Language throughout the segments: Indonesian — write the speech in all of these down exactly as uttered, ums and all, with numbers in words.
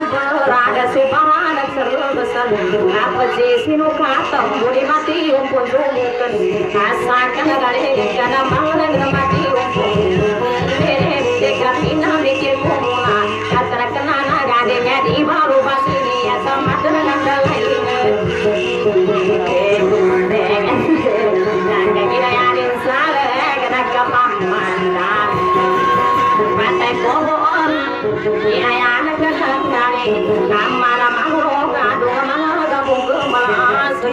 berada sebarang serbesan apa sinu kata budi mati umpun rumukan asakan gale kana mangan mati umpun mere dekapina mikir kumuna katra kenana gadenya di baru basini ya sama dengan lainnya dan kira yarin sale kana kapamanda patai pohon ya ya nakakari kamara mahuro gadu mana gabung kemasri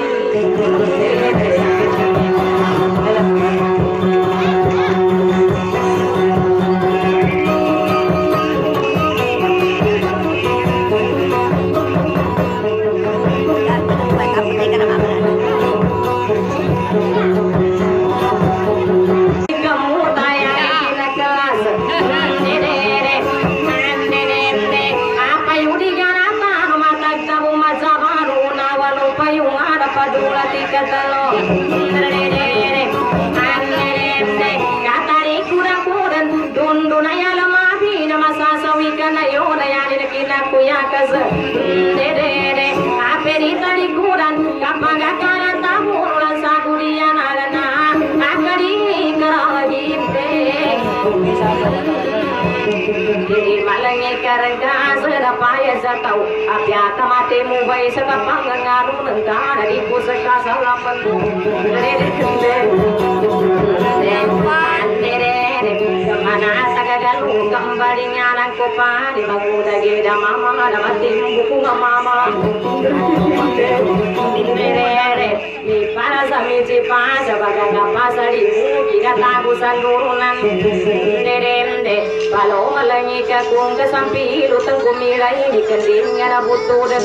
tahu apa mati mubai sekapang ngaru nengkana di pusaka salam pentu mana sagagalu kembali nyalang kopa di bangku dagi mama ada mati buku mama di para sami cipa sebagai pasari kita tagusan turunan derende kalau malangi kakung kesampi luteng kumirai di kending ada butuh dan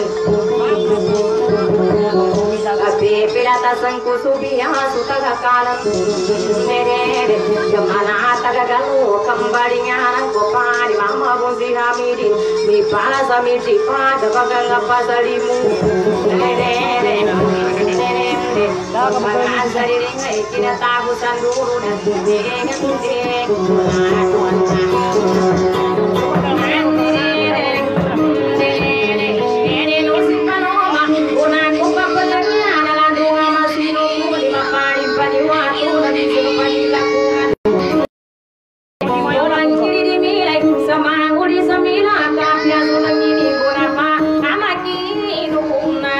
tapi pirata sengku subia suka kanan derende kemana tagagalu kembali nyalang kopa di mama busi hamidi di para sami cipa sebagai pasarimu derende Bapak dari ringai kita tabusan dulu dan dengan dek ini nusi panoma una kupa pelanya adalah dua masih nunggu lima pari padi waktu dan disuruh padi lakukan orang kiri dimilai sama nguli semila kapnya sulang ini berapa anak ini nunggunan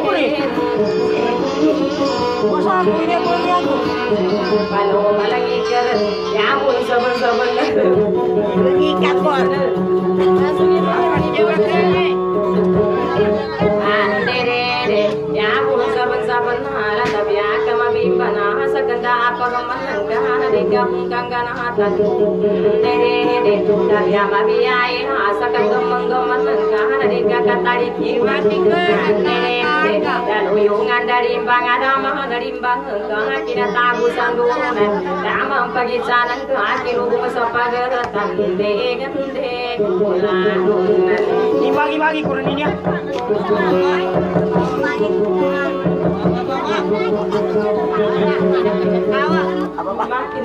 kalau malangi keren ya pun sabar-sabar lagi kapor andere ya pun sabar-sabar hala tapi akan mabibana sakanda apa kemenangkan di gabung kanggana hatan andere tapi mabiyai asakan gemeng-gemeng di kakak tadi tiba-tiba dan uyungan dari bangadama dari bangga kita tabusan dunan damang pagi canan ke akhir hubung sepageratan dengan dek bulan dibagi-bagi kurninya apa makin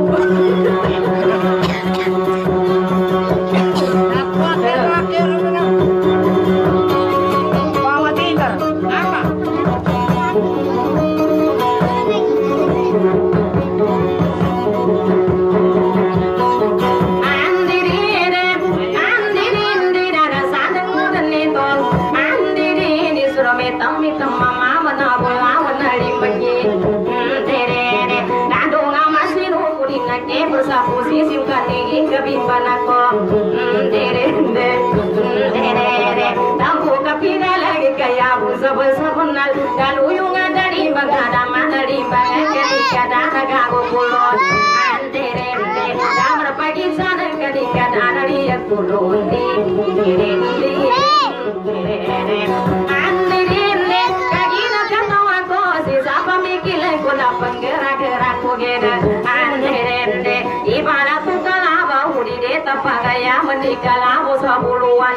posisi tinggi kebimban aku derende derende tampu kapina lagi kayak busa busa penal dan uyungan dari bagada mana di bagai kada naga kulon derende damar pagi sana ketika ada dia kulon di derende derende derende kagina katawa ko si siapa mikir ko na penggerak-gerak ko gede derende ibarat kalaba udi deta pagaya menikala bosa buluan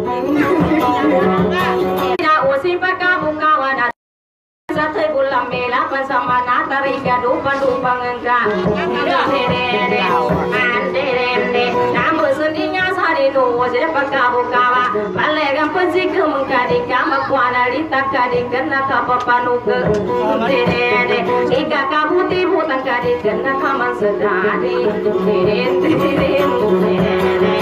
tidak usim pakamu kawan sate bulan bela bersama natari gaduh pandu pangengkang derende derende namun sendinya sari no je pakabu kawa palegam pezi kemengkadi kama kuana lita kadi kena kapapanu ke dede ika kabuti butan kadi kena kaman sedadi dede dede dede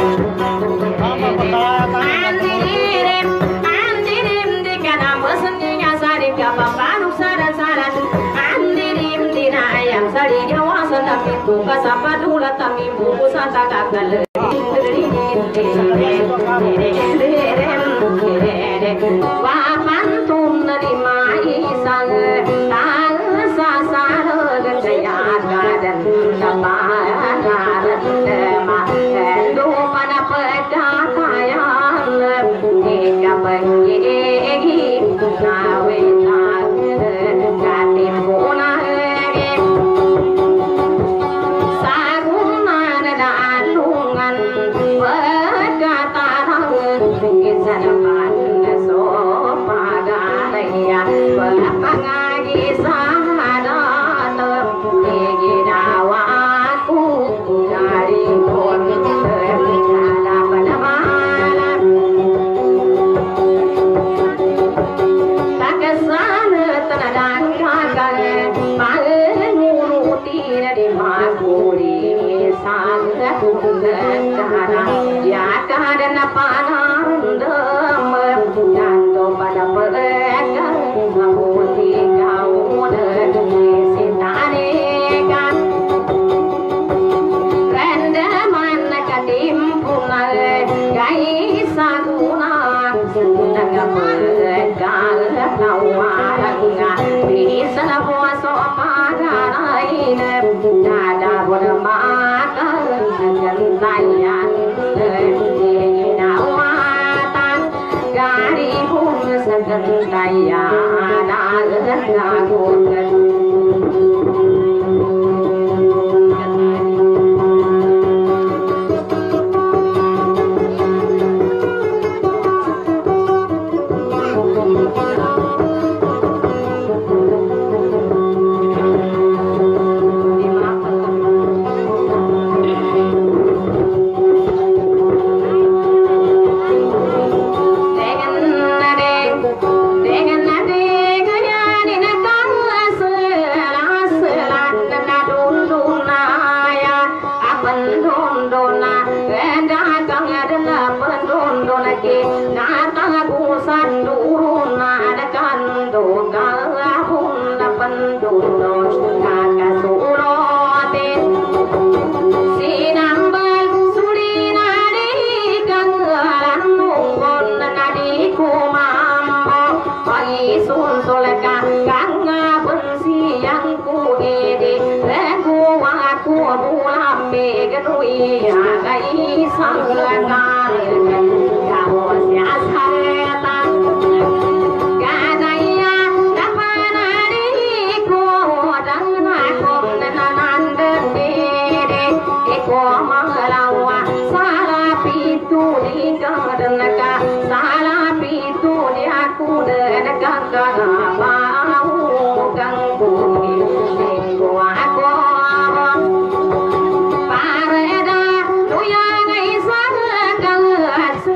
andirim andirim dikana sendinya sari kapapanu saran saran andirim dinayam sari jawasa tapi tu kasapadula tami buku santa kakal wapantum nerima isang tang sasar gaya gadan sabar ma endo pada pedakayan ika pengi nawe katim puna sagunan dalungan berkataran kisapan sopagaraya berpangagi sahadat egi dawaku dari pun terkada pada malam tak kesana tenadan kakak menguruti dari makuri sangat negara ya kadang panandam dando pada mereka menguruti kau dari sintane kan renda mana kadimpunal gai saguna sendaga mereka lawaranga bisa puasa padarai nada bermata gentayan nawatan gari pun segentayan lagukan Pareda, tu yang isang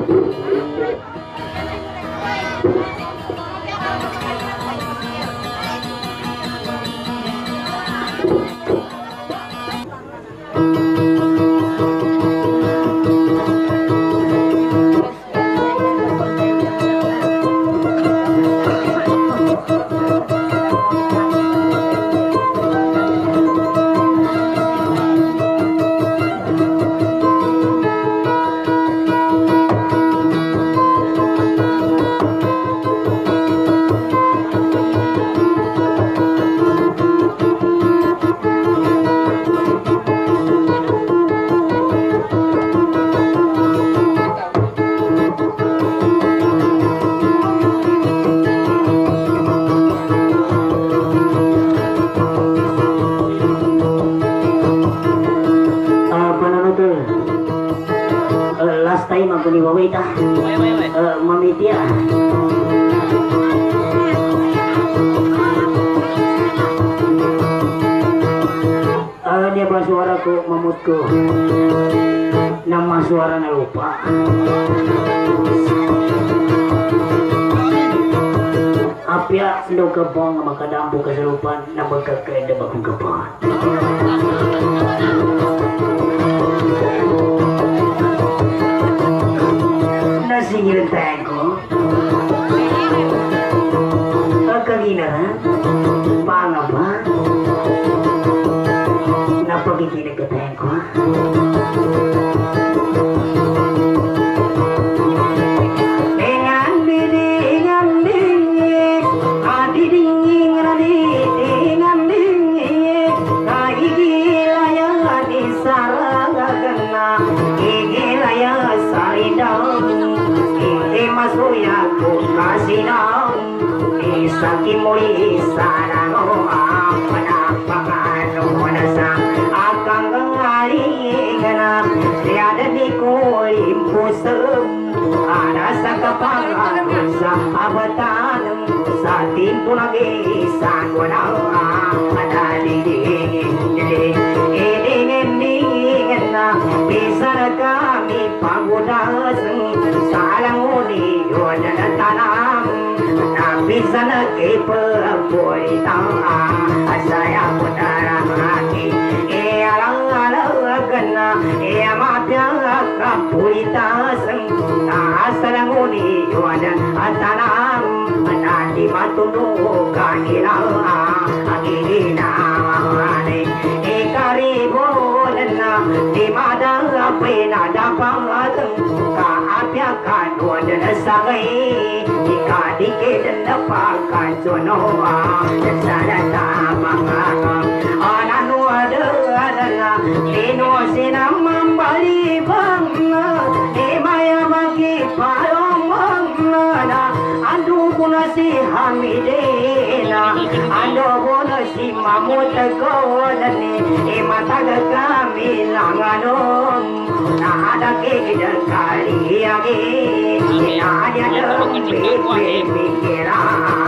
suaraku mamutku nama suaranya lupa apia sendo kebong maka dampu keserupan nama kekenda bakung kebon nasi ngirentengko kagina pangapa napa gini ketengko dengan dengan dingin adi dingin adi dengan dingin kai gila ya di sarang kena gila ya saridang ini masuk ya ku kasih nang isaki muli sarang apa apa manasa akan kengalingan tiada dikulim pusem ada sakapangan sahabatan satin punagi sanwana ada dingin dingin dingin bisa kami pagoda salang uni wadana tanam bisa lagi perempuan saya putara hati ialang alang kena ia mapya kapulita asalang uni wadan tanam nanti matundu kanila agilina ane ikaribona di madang pena dapat ka apya kan wadan sangai dikit lepakan sonoa sana tamang ananu ada adana dino sinam membali bang di maya bagi palong na andu kunasi hamidena ando bonasi mamut kodani e mata kami langanon na ada ke kali age na ada pikira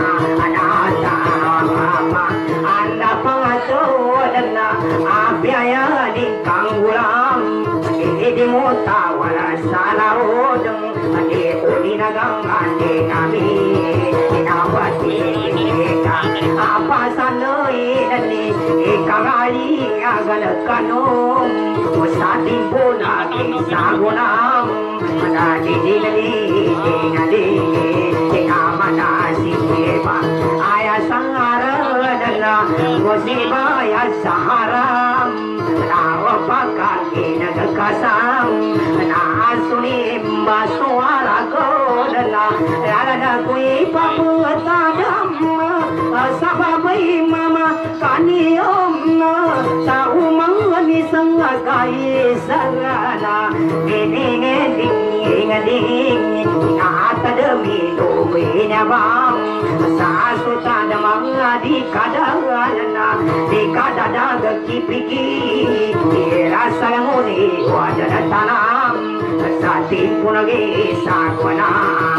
ada mama anda pengaturan abiaya di kanggulam di mota wala salarudeng di udinagang ande kami dinawati apa sanoi dani ikangali agal kanong usatin pun agi sagunam mana di dili dingali dinamana sipa ayah sangara dana gosiba ya saharam nawa pakaki nagkasam na asuni mbasuara godana rada kui paputadam sababai mama kaniom sa umang ni sanga kai sangana ding ding ding ata demi do bina bam sa suta damang di kadana di kadada kipiki rasa ngoni wadana tanam sati punagi sakwana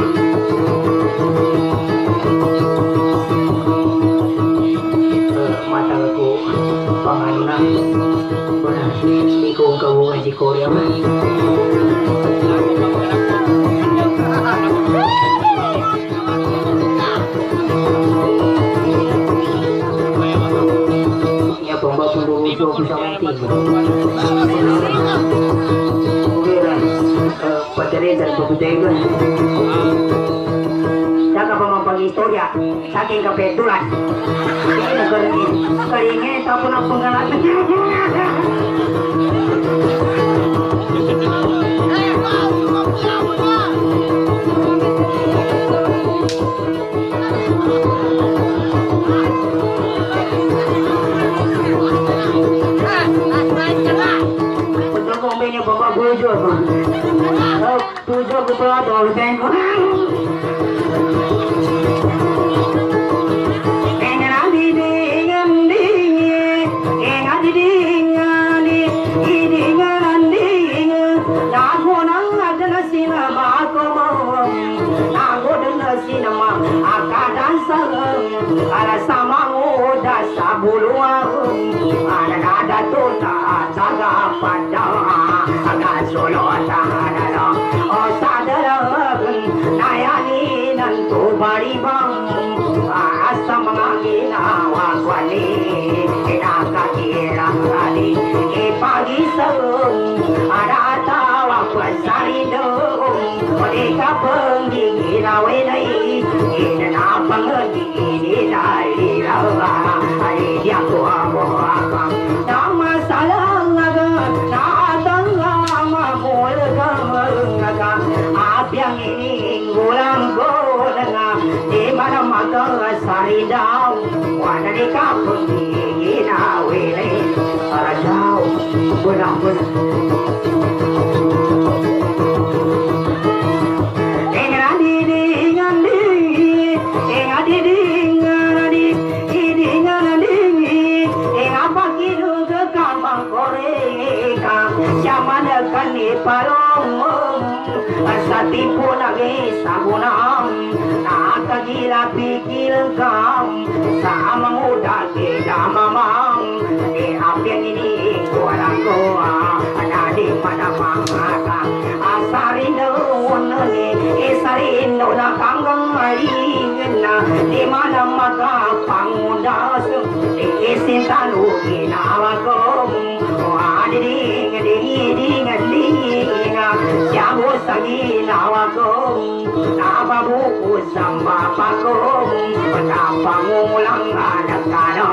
mataku panganna benar iko kau ngaji Korea mah nya bomba penduruso bisa mati. Kira pacarin dan pembudayaan. Jaga pemampang historia, saking kebetulan. Ini negara ini, kalinya tak pernah pengalaman. Bapak bujuk, bujuk betul atau tengok. Enggak di dengan di, enggak di dengan di, dengan di. Aku nak ada nasi nama aku mau, aku ada nasi nama akadan sang, ada sama muda sabuluan, ada ada tuh tak jaga padang. Solo tanah, oh sadar, nayani nantu bari bang, asam mangina wagwani, enaka kira kali, e pagi sahur, ada tawa pasari dong, mereka pergi rawe nai, ini apa ngerti ini dari rawa, hari dia tua tua, nama salah naga, yang ini ngulang golongan di mana mata sari daun warna di kampung ini nawe para jauh pulang pulang dengan di dengan di dengan di dengan di dengan di dengan pagi ke kampung Korea zaman dekat di Palong Asati pun lagi sabunam, nak gila pikir kam, sama muda tidak mamam. Di apa yang ini kuala kuah, ada di mana mangata. Asarin doon ni, isarin doon na kanggang maringna. Di mana maka pangudas, di isintan ukinawa ko. Ading, ading, ading, siamo sagi nawagong, nababuko sa mapagong, pagkapangulang anak ka na,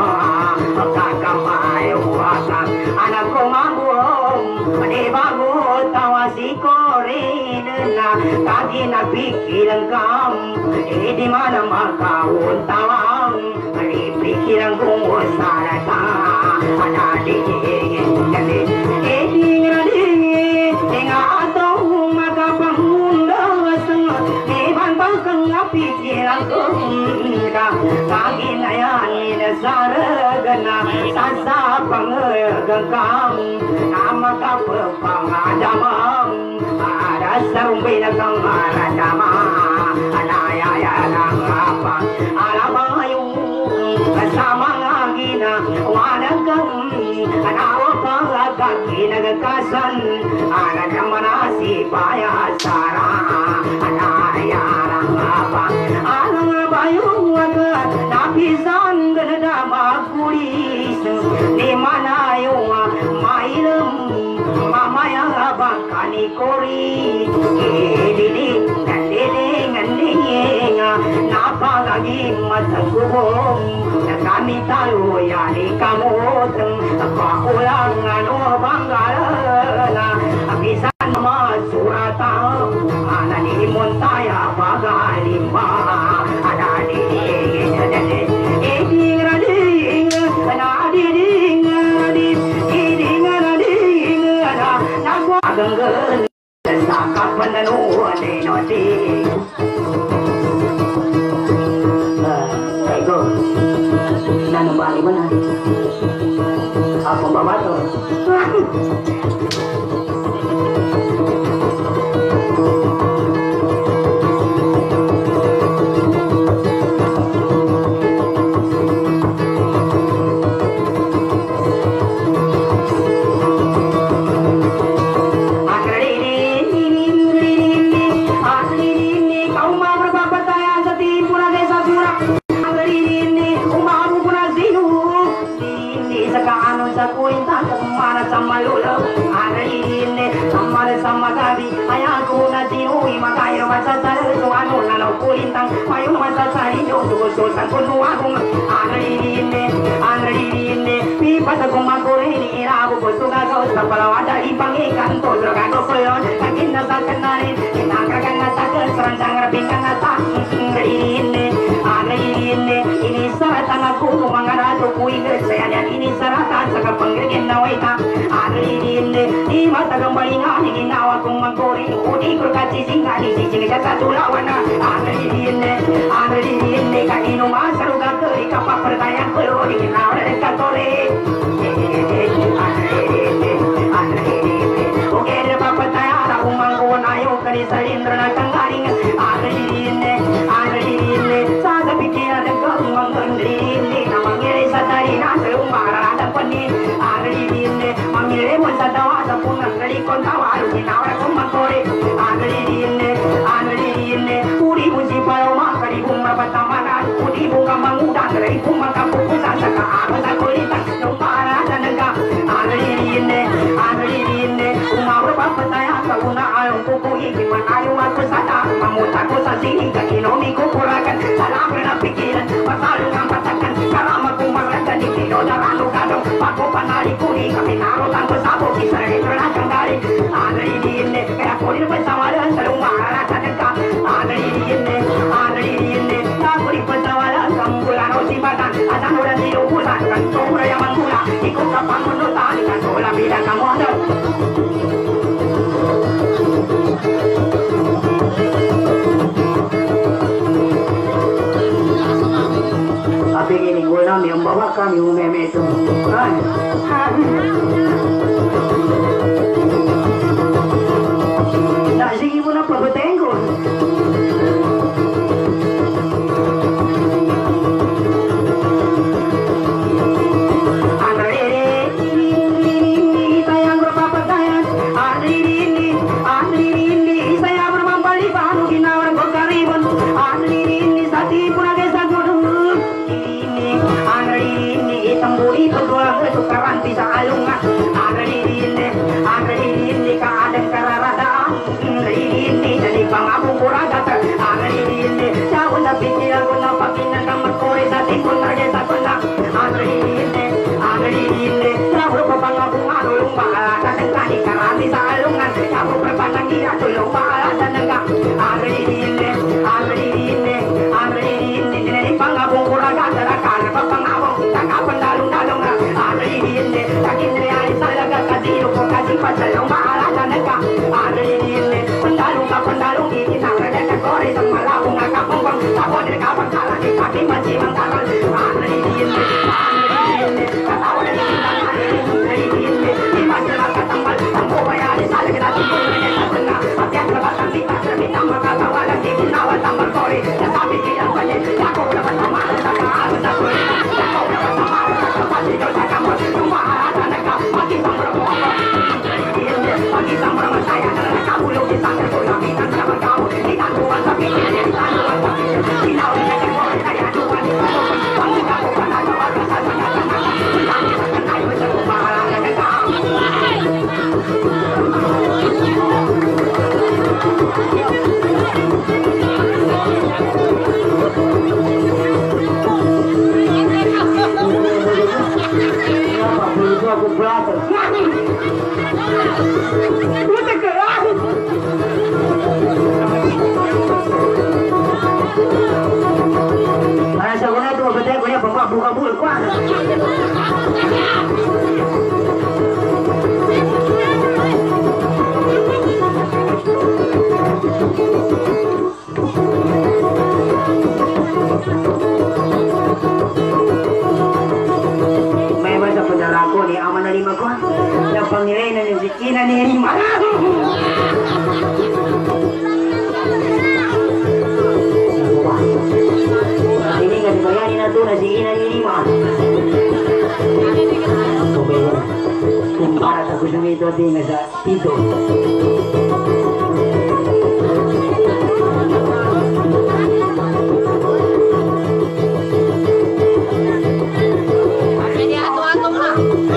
pagkakamayo wasak, anak ko mabuong, manibago tawa si Corin na, kagi napikilang kam, eh di mana makawon tawang, manipikilang kung usarata, anadi, jadi, eh di ngadi, nga atong magapangundang asang iban pangkang napikiran ka kagi na yan inasaragan na sasapang gagam na magkapapangadamang ada sa rumbay na kang maradama anayaya ng apang alamayong kasama nga gina wanag kang anawa pang agad kinagakasan anak yang manasi payah sara anayarang apa alang bayung agad napisan ganda magulis di mana yung mailam mamayang abang kanikori idili ngandili ngandili napagaging matagubong na kami tayo yani kamutang pakulang ano banggalana apisan masurata ananimun taya pagalimba anading eding rading anading ading eding anading ana nagwaganggan sa kapanan ni noti ego nanu bali mana apa bawa tu anu sa kuinta kumara sama lula Arini sama sama gabi ayaku na tinui makaya masa tala so anu na kulintang mayu masa sari jo so so san kunu aku Arini Arini pi pasa kumakore ni irabu ko suga ko sa palawada ipangikan to droga ko koyon kakinda sa kanarin kinangka na sa serandang rapingan na ta Arini Arini ini saratan aku mangarato kuingat saya dan ini saratan sa kapanggen na waita Arini di mata gambalingan ni ginawa kong magkori udi ko kasi singa ni sising sa katulawan na Arini Arini kanino masaruga kari kapapertayan ko di ginawa na katore Arini Arini oke na papatayan ako mangkuwan ayaw kani sa indra na kanggaling Arini Arini sa pikiran ng kamang Arini na mangyari sa tarina sa umararang panin Arini mangyari mo sa dawa sa punang galikon tawa ginawa kong magkori Arini Arini uri mo si palaw makaribong mapatamanan uri mo ka mangudang karibong makapupusan sa kaaro sa kulitan nung paarasan ng ka Arini Arini umawar papatayan sa una ayong kukuhin kimanayo ako sa daan mamuta ko sa sining kakinomi kukurakan sa labre na pikiran masalong ang patakan karama kong maglagan itino na rano kadong pako panali kuni kami narotan ko sa buki sa retro na kanggali Arini kaya kunin pa sa walan sa lumaratan ng ka Arini Arini nakunin pa sa walan sa mbulan o sibatan at ang ulan sinubusan kan tumura yung manggula ikaw ka pangunutan kan tula bilang kamodo Tapi ini gulam yang bawa kami umeme itu. Nah, sige mo na pabatengko. Karanti sa alungan Arini Arini kaadang kararadaan Arini jadi pangabong kurada Arini siya ko na pikiran ko na pakinan kang magkore sa tipon targeta ko na Arini Arini siya ko pa pangabong anulong maalata ng kani karanti sa alungan siya ko pa panangira tulong maalata ng ka Arini Arini Arini dinili pangabong kurada talakan pangabong kakapandalong-dalong na Arini Sakin realis talaga kasi ko kasi pasalong maalala na ka Arini Pandalong ka pandalong ikinang na kore sa malabong nga kapumbang tapon na kapagkalan ni kaki masimang karal Arini Arini katawa na ikinang Arini imasya na katambal ang bubayali sa lagin natin kung nangyayatan na at yan na batang di pasramit ang makakawalan di kinawal ang markori nasabi kilang panyin yako na matamara sa kaawat sa kuri yako na matamara sa kapasigaw sa kamot yung maharata na ka mag-isang rapo Arini mag-isang ramasaya na nakabulog isang katulapitan sa magkawot itanuan sa pikin itanuan sa pikin tinawin na kagore kaya duwan itanuan ang ikaw pa na gawag ka sa sagatan na itani sa kanayo sa kumaharata na ka Aku berapa? Udah keras. Mana sekolah itu betul punya bapak buka bul kuat. Ni aman na lima ko na pangilay na yung sikina ni lima ini kan dibayani na to na sikina ni lima kung para sa kusang ito din sa tito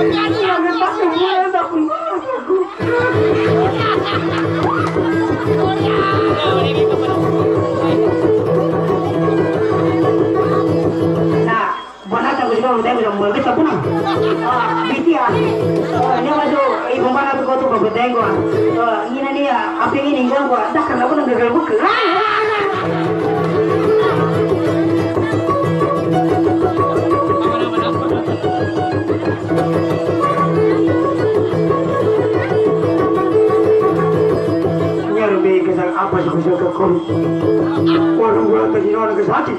Apa sih bisa kekon? Orang gua tadi orang kesati.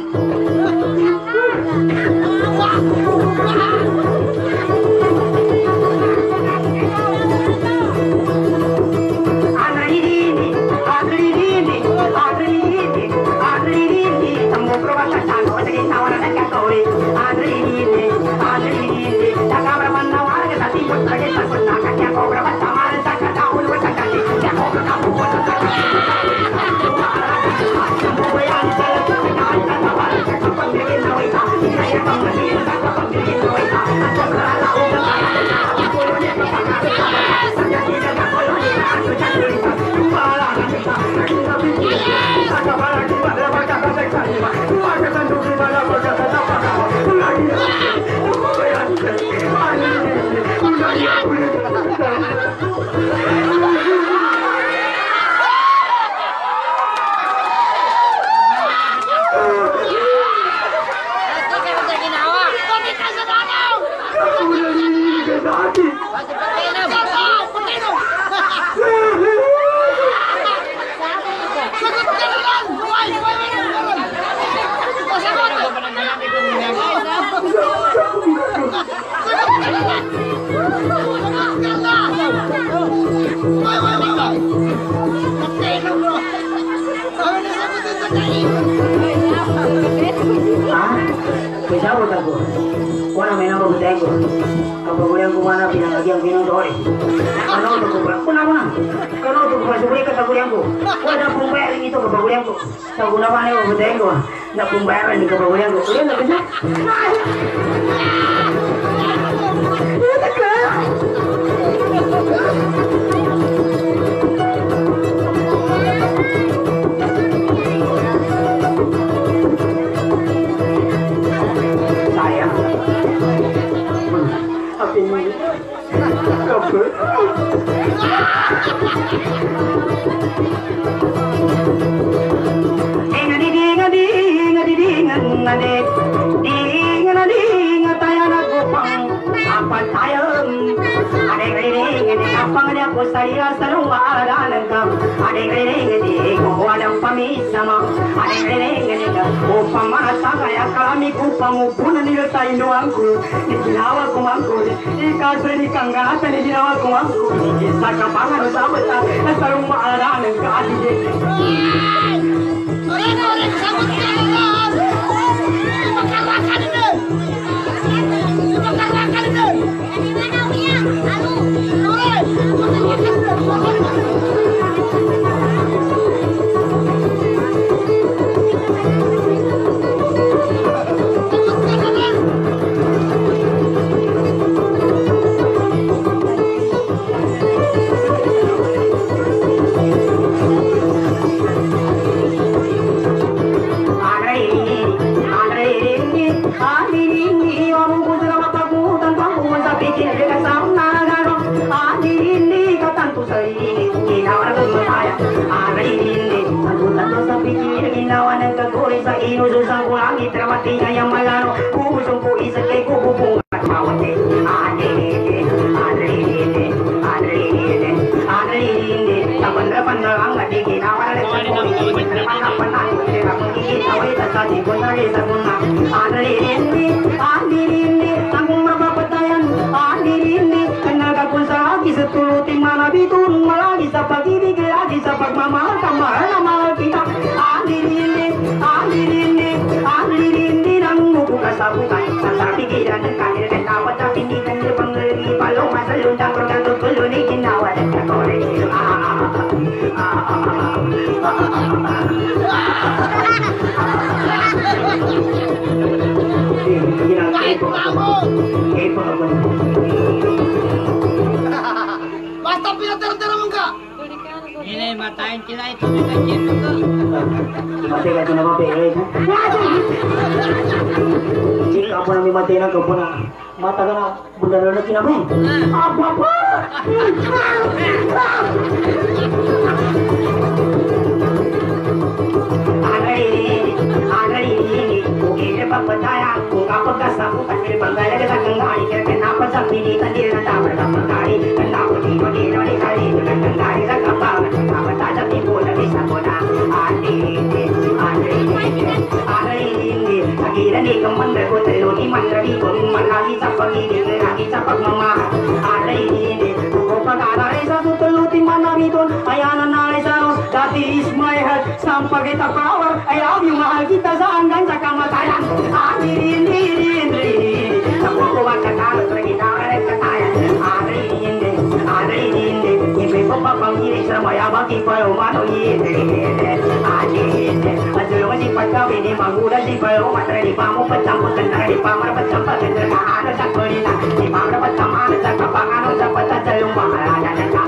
Sabot ako. Wala may nababutay ko. Kapag ulang kumana, pinangagi ang pinundoy. Ano ito ko ba? Kuna mo na. Ano ito ko ba? Subuli ka tagulang ko. Wala pong bayaran ito kapag ulang ko. Sa una pa na yung mabutay ko. Na pong bayaran ni kapag ulang ko. Ulan na kasi. Saya selalu ada lengkap. Ada gede-gede, kau ada pamisama. Ada gede-gede, kau pamasa kaya kami kupamu pun nilai doangku. Dinawa kumangku, ikasih di kanggata dinawa kumangku. Saka pangan sahabat, selalu ada lengkap. Orang-orang sahabat jalan, makan-makan ini, makan-makan ini. Inususang ko langit, ramati na yung malano. Kusong ko isa kay kukupong at mawate. Adilite, adilite, adilite, adilite. Tapan-tapan na lang at ikinawa na sa kong tapan-tapan na ito. Kapag ikitaway sa sa tipon na rin sa kuna. Adilite, adilite, ang kong mapapatayan. Adilite, ang nagapon sa aki sa tulutin manabitun. Malagi sa pag-ibig, lagi sa pagmamahal. Kamahal na mahal kita. Adilite, adilite, adilite, ang muko kasabukan. Sa pigilan ng kanil at tawad sa pindigan ng pangyari. Palong masalundang kong natutulo ni ginawa ng kakore. Ginagawa ko ako. Ito ako. patahin sila itu juga cinta ke. Mati ka ito na mapilay. Jika ako na may mati na ka po na mata ka na bundalo na kinabay. Apa pa? Papataya kung kapag kasabutan may panggala ka ng gari kaya kanapa sa pilitan din na dapat ka pagkari kanapa dito dito ni kari ng gari sa kapag kanapa sa tipo na bisa ko na anini anini anini sagiran di kemandar ko telo di mandari ko malagi sa pagibig lagi sa pagmamahal anini ko pag-aray sa tutelo di mandari ko ayanan na sa dati is my heart sampai kita power ayaw yung mahal kita sa hanggang sa kamatayan. Adirin dirin dirin, aku kuat kata lagi nak kata adirin dirin, adirin dirin, ibu bapa panggil semua bagi payo mano dirin, adirin dirin, asyik masih pakai ini manguda si payo matra di pamu pecampur tentara di pamar pecampur tentara ada cakulina, di pamar pecampur ada cakapangan ada pecah celung mahal ada ada.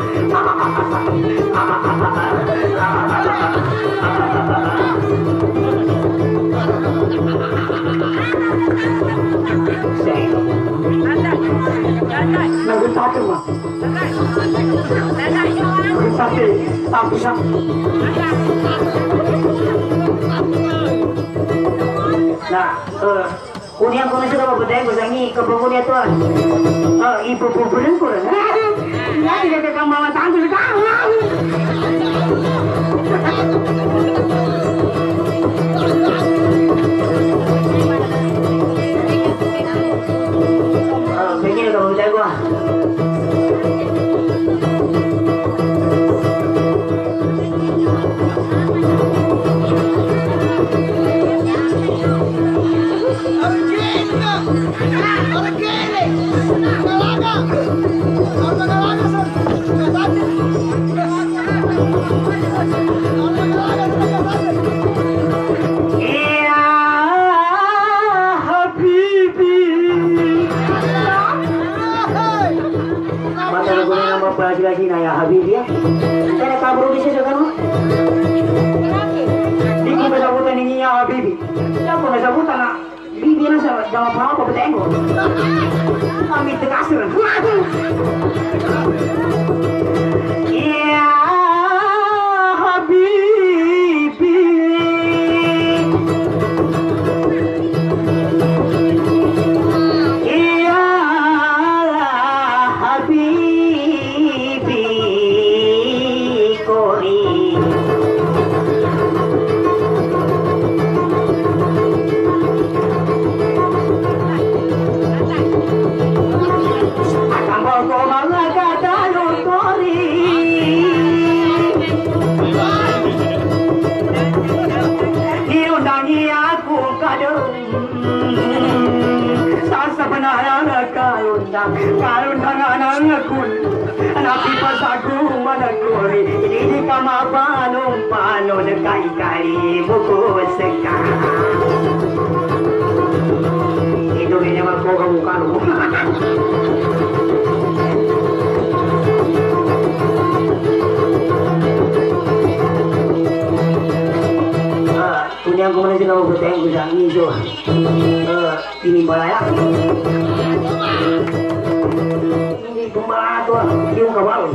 Nagusate mo. Nagusate. Tapos siya. Nah, uh, kunyang ko na siya kapabutay ko sa ngi, kapag niya to. Uh, ipupupulan ko rin. Hindi ka kang mamataan ko sa begini kalau udah gua lagi na ya Habib ya. Saya kabur di sini kan? Di ko mesabutan ni niya Habib. Ya ko mesabutan na Bibi na sa jangan apa apa betengo. Kami tekasir. Ya Habib. Ya Habib. Kalundang anang akun napi pasaku managuri ini kama panong panon kai kali buku sekarang itu ini mah kau kamu kamu ah punya aku mana sih nama bertanya gue jangan hijau ini balaya Kumbala tuh, yung kawal.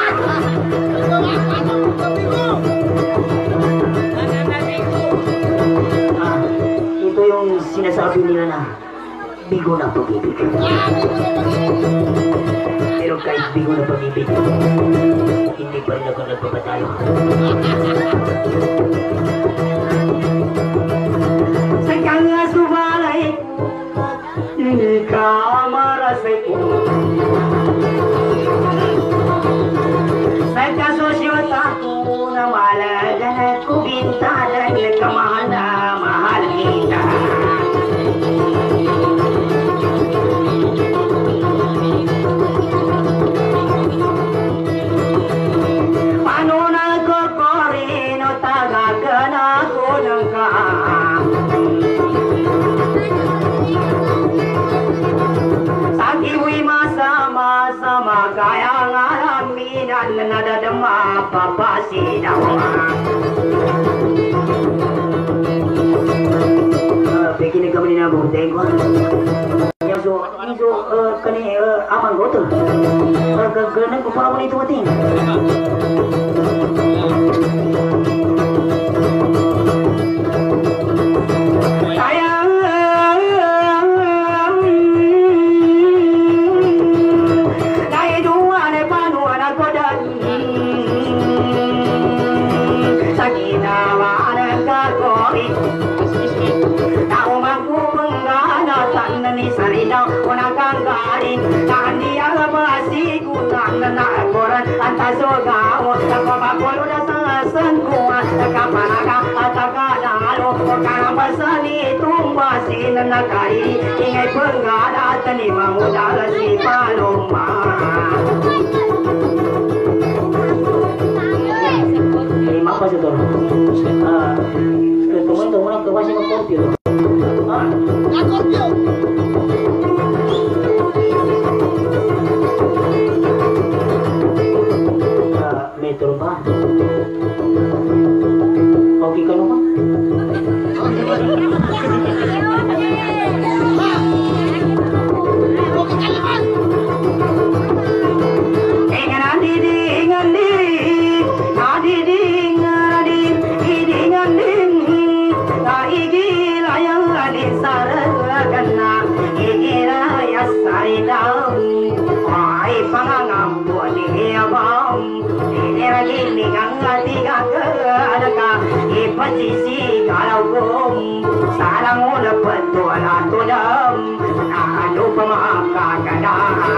Ah, itu yung sinasabi nila na bigo na pag-ibig. Pero kahit bigo na pag-ibig, hindi pa rin ako nagpapatayo. Sa kanya sumalay, hindi ka marasay ko. Aku na malagan ko bintalan kamahal na mahal kita. Paano na ko korino tagagan ako ng ka? Sa kiwi masama-sama kaya nga aminan nada dema papa sidawa. Begini kami ni nabu tengok. Yang so, ni so kene aman goto. Kena kupala pun itu mati. Nakari ingai penggada tani mamudala si paloma. Ini apa sih tuh? Ah, ketemuan tuh orang ke masih Scorpio. Ah, Scorpio. Ah, metro ba? Oke kan apa? Sisi kalau gom salang ulah petualah tudam anu pemaka kada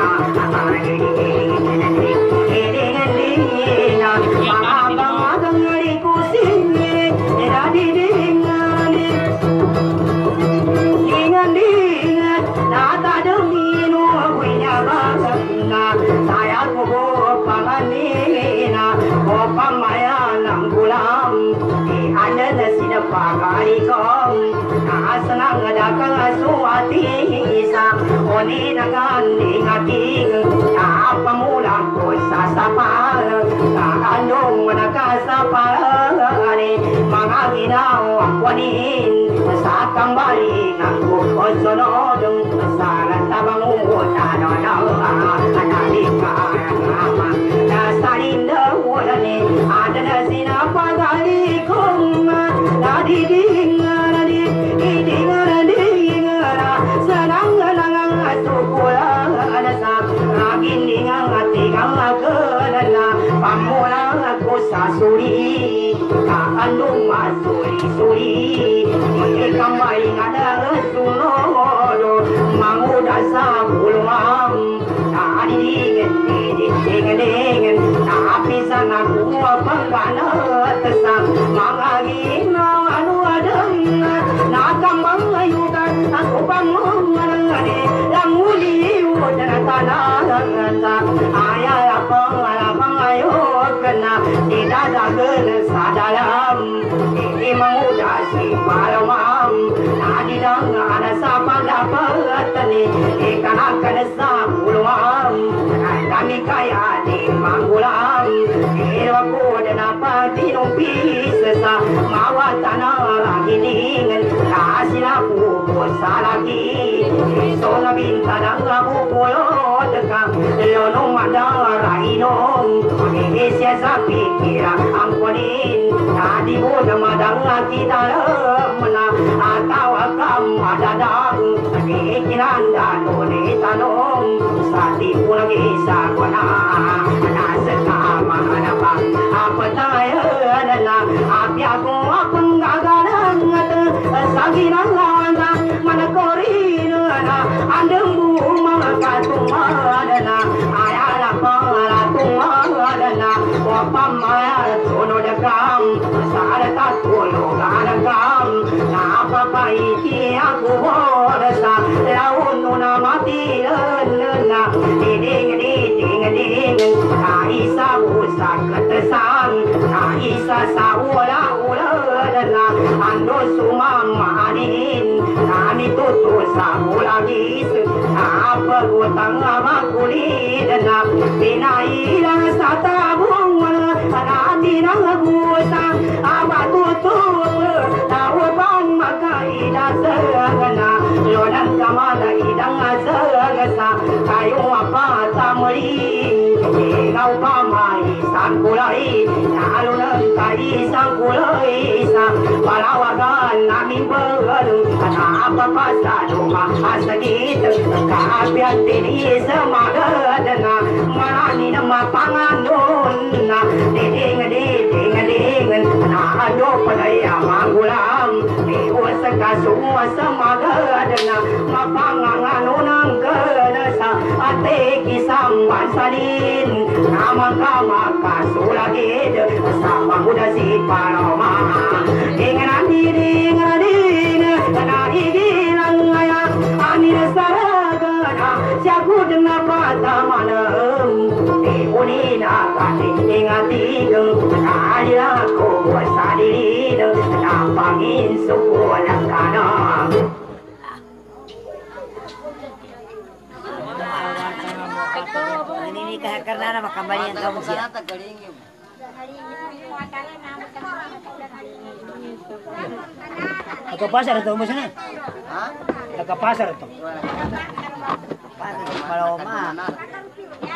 pakai kong nasenang adakah suati isam oni dengan ingating apa mula kusa sapal kandung manaka sapal ani mangaginaw akwanin sa kambali ngaku osonodong saran tabang utano na analika ama nasalinda wala ni ada na sinapagali kong Nadi dinga nadi dinga nadi dinga senang senang asukula anasa agin dinga ngati kanga kenana pamula aku sasuri kaandung masuri suri ikam bayi ngada sunodo manguda sabulwam nadi dinga dinga dinga tapi sana kuwa pangana tesang mangagi aku bangun ngane languli udara tanah ayah apa apa ayo kena tidak ada sadalam ini mengudah si malam tadi dengan ada siapa dapat ni ikan akan sabulwam kami kaya di manggulam aku dan apa di nompi sesa mawa tanah lagi dingin kasih aku bosa lagi sona bintang aku polo dekam leonong ada rainong ini siasa pikir angkonin tadi bodoh madang lagi dalam mana atau akam ada dang pikiran dan boleh tanong sati pulang isa kona nasekama ada bang apa tanya nana api aku apa gagalan saginang landa mana korina anda bunga katuma dana ayala pala tuma dana wapa maya tono dekam sare takolo ganakam apa baiki aku bodasa laun nuna mati nana ding ding ding ding Aisa usak ketesan Aisa saula ula dana ando sumama anin nami tutu saula gis apa gutang ama kuli dana pinai lang sa Abah tutup tahu bang maka ida segana lonan kamana idang segasa kayu apa tamri kau pamai sangkulai alun kai sangkulai sa palawagan nami baru ana apa pasado asagit kapiat tini samagadana marani nama panganon na ding ding ding na ado padaya mangulam di usaka semua samagadana mapanganganon kenasa ate kisam bansalin nama kama kasulagid sama muda si paloma dengan ding ding na igilang aya anil saragana siaku dengan pada malam imunina kating dengan tigeng alilaku sadiri napangin sukulah kana ini karena nama kembali yang kamu siap. Ke pasar itu mas sana? Hah? Ke pasar itu. Pasar Paloma.